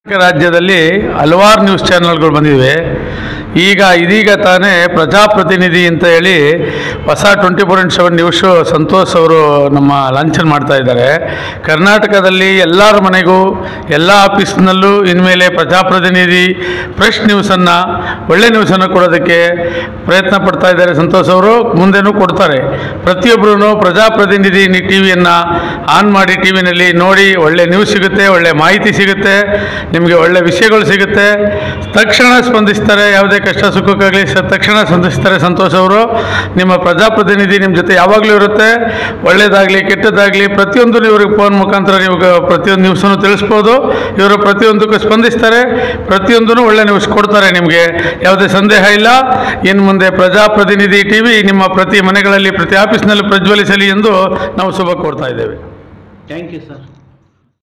ರಾಜ್ಯದಲ್ಲಿ ಹಲವಾರು ನ್ಯೂಸ್ ಚಾನೆಲ್ಗಳು ಬಂದಿವೆ. ಇದೀಗ ತಾನೇ ಪ್ರಜಾಪ್ರತಿನಿಧಿ ಅಂತ ಹೇಳಿ ಹೊಸ 24x7 ನ್ಯೂಸ್ ಸಂತೋಷ್ ಅವರು ನಮ್ಮ ಲಾಂಛನ ಮಾಡ್ತಾ ಇದ್ದಾರೆ. ಕರ್ನಾಟಕದಲ್ಲಿ ಎಲ್ಲರ ಮನೆಗೂ ಎಲ್ಲ ಆಫೀಸ್ನಲ್ಲೂ ಇನ್ಮೇಲೆ ಪ್ರಜಾಪ್ರತಿನಿಧಿ ಫ್ರೆಶ್ ನ್ಯೂಸನ್ನು, ಒಳ್ಳೆ ನ್ಯೂಸನ್ನು ಕೊಡೋದಕ್ಕೆ ಪ್ರಯತ್ನ ಪಡ್ತಾ ಇದ್ದಾರೆ ಸಂತೋಷ್ ಅವರು. ಮುಂದೆನೂ ಕೊಡ್ತಾರೆ. ಪ್ರತಿಯೊಬ್ಬರೂ ಪ್ರಜಾಪ್ರತಿನಿಧಿ ಟಿವಿಯನ್ನು ಆನ್ ಮಾಡಿ ಟಿವಿನಲ್ಲಿ ನೋಡಿ, ಒಳ್ಳೆ ನ್ಯೂಸ್ ಸಿಗುತ್ತೆ, ಒಳ್ಳೆ ಮಾಹಿತಿ ಸಿಗುತ್ತೆ, ನಿಮಗೆ ಒಳ್ಳೆ ವಿಷಯಗಳು ಸಿಗುತ್ತೆ. ತಕ್ಷಣ ಸ್ಪಂದಿಸ್ತಾರೆ. ಯಾವುದೇ ಕಷ್ಟ ಸುಖಕ್ಕಾಗಲಿ ತಕ್ಷಣ ಸ್ಪಂದಿಸ್ತಾರೆ ಸಂತೋಷ್ ಅವರು. ನಿಮ್ಮ ಪ್ರಜಾಪ್ರತಿನಿಧಿ ನಿಮ್ಮ ಜೊತೆ ಯಾವಾಗಲೂ ಇರುತ್ತೆ. ಒಳ್ಳೆಯದಾಗಲಿ ಕೆಟ್ಟದ್ದಾಗಲಿ ಪ್ರತಿಯೊಂದು ಇವ್ರಿಗೆ ಫೋನ್ ಮುಖಾಂತರ ನೀವು ಪ್ರತಿಯೊಂದು ನ್ಯೂಸನ್ನು ತಿಳಿಸ್ಬೋದು. ಇವರು ಪ್ರತಿಯೊಂದಕ್ಕೂ ಸ್ಪಂದಿಸ್ತಾರೆ, ಪ್ರತಿಯೊಂದೂ ಒಳ್ಳೆ ನ್ಯೂಸ್ ಕೊಡ್ತಾರೆ. ನಿಮಗೆ ಯಾವುದೇ ಸಂದೇಹ ಇಲ್ಲ. ಇನ್ನು ಮುಂದೆ ಪ್ರಜಾಪ್ರತಿನಿಧಿ ಟಿವಿ ನಿಮ್ಮ ಪ್ರತಿ ಮನೆಗಳಲ್ಲಿ, ಪ್ರತಿ ಆಫೀಸ್ನಲ್ಲಿ ಪ್ರಜ್ವಲಿಸಲಿ ಎಂದು ನಾವು ಶುಭ ಕೋರ್ತಾ ಇದ್ದೇವೆ. Thank you sir.